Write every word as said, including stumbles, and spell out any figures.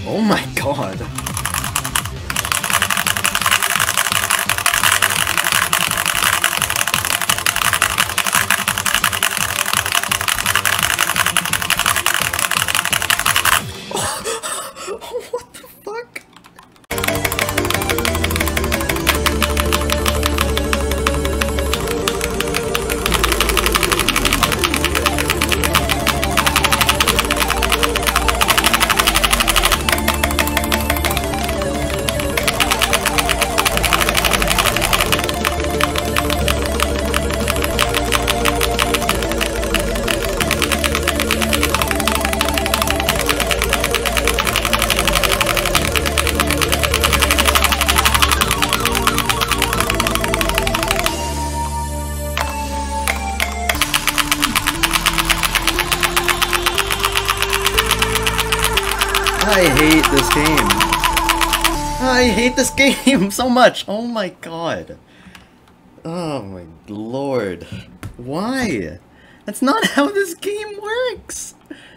Oh my god. What the fuck? I hate this game. I hate this game so much. Oh my god. Oh my lord. Why? That's not how this game works.